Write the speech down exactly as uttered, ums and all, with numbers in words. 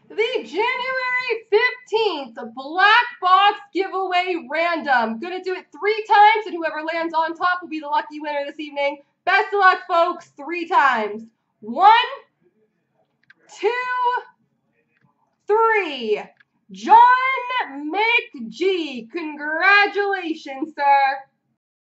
The January fifteenth Black Box Giveaway Random. Gonna do it three times, and whoever lands on top will be the lucky winner this evening. Best of luck, folks. Three times. One, two, three. John McGee. Congratulations, sir.